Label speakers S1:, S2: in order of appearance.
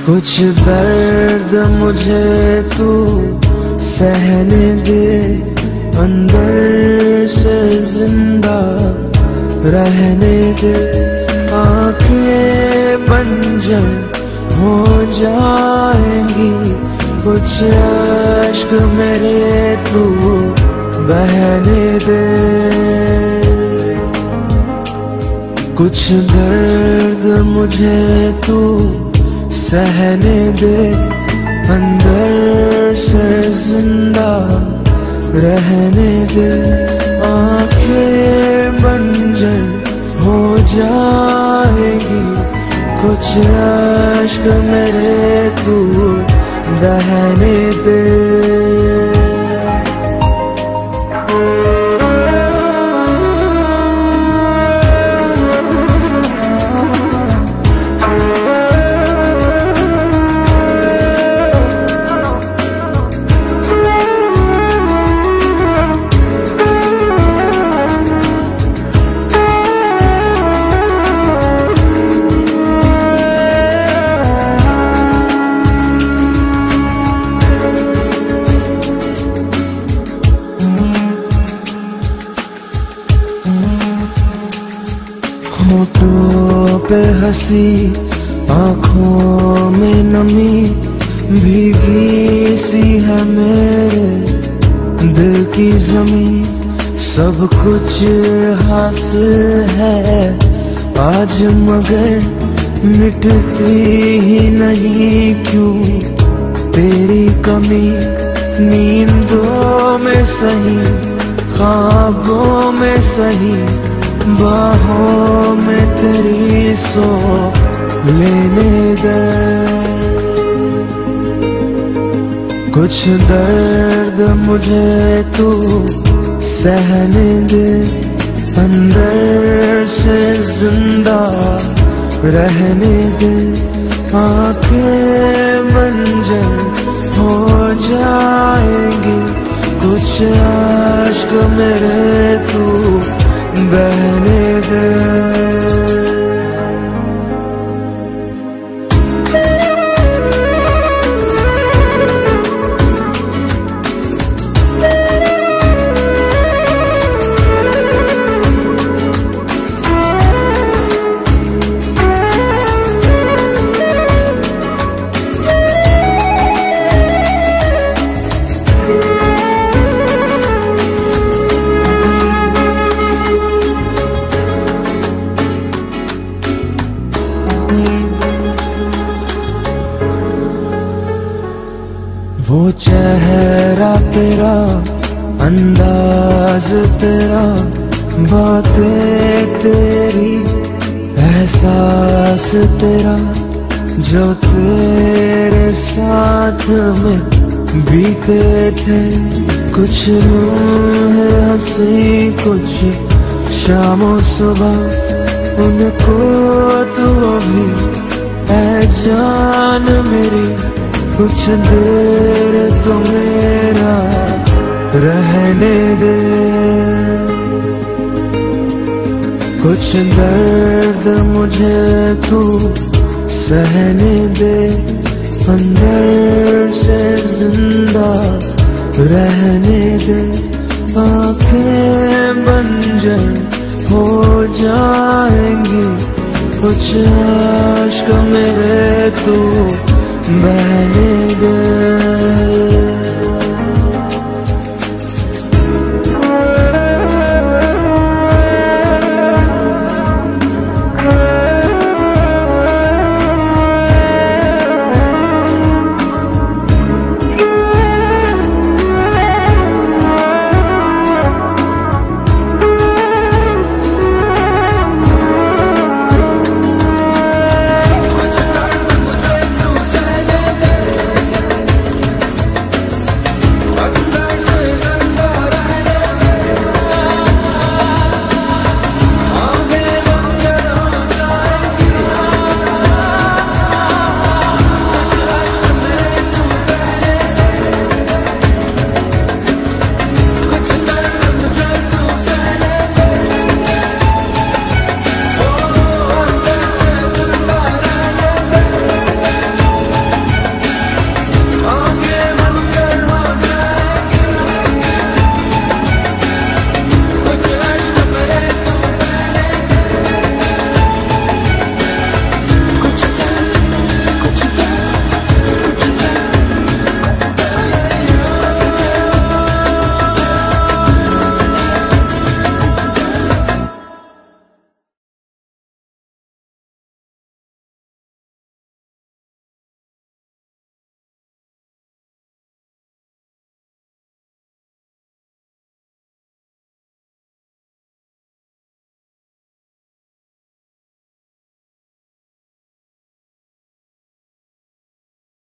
S1: कुछ दर्द मुझे तू सहने दे, अंदर से जिंदा रहने दे। आंखें बंजर हो जाएंगी, कुछ अश्क मेरे तू बहने दे। कुछ दर्द मुझे तू सहने दे, अंदर से जिंदा रहने दे। आंखें बंजर हो जाएगी, कुछ अश्क मेरे तू बहने दे। होठों पे हंसी, आँखों में नमी, भीगी सी है मेरे दिल की ज़मीं। सब कुछ हासिल है आज मगर मिटती ही नहीं क्यों तेरी कमी। नींदों में सही, ख्वाबों में सही, बाहों में तेरी सो लेने दे। कुछ दर्द मुझे तू सहने दे, अंदर से जिंदा रहने दे। आंखें बंजर हो जाएंगी, कुछ अश्क मेरे तू बहने दे। वो चेहरा तेरा, अंदाज तेरा, बातें तेरी, एहसास तेरा, जो तेरे साथ में बीते थे। कुछ लम्हे हंसी, कुछ शामों सुबह, उनको तू अभी है जान मेरी। कुछ देर तो मेरा रहने दे। कुछ दर्द मुझे तू सहने दे, अंदर से जिंदा रहने दे। आंखें बंजर हो जाएंगी, कुछ अश्क मेरे तू बहने दे।